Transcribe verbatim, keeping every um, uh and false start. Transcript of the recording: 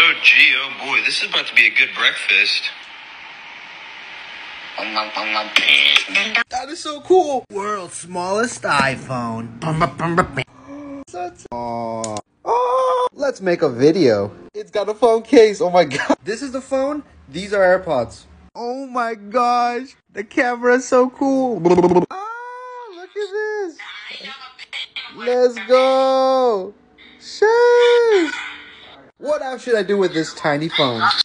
Oh, gee, oh boy, this is about to be a good breakfast. That is so cool. World's smallest iPhone. Such Aww. Oh, let's make a video. It's got a phone case. Oh my god. This is the phone. These are AirPods. Oh my gosh. The camera is so cool. Ah, look at this. Let's go. Sheesh. What app should I do with this tiny phone?